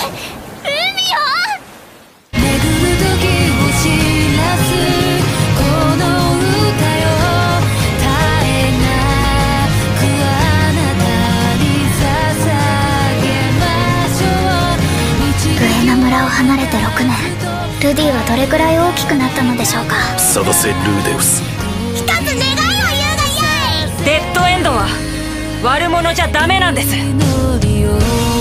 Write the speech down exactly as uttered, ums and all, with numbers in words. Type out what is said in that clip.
離れてろくねん、ルディはどれくらい大きくなったのでしょうか。 サダセ・ルーデウス、 一つ願いを言うがやい。 デッドエンドは悪者じゃダメなんです。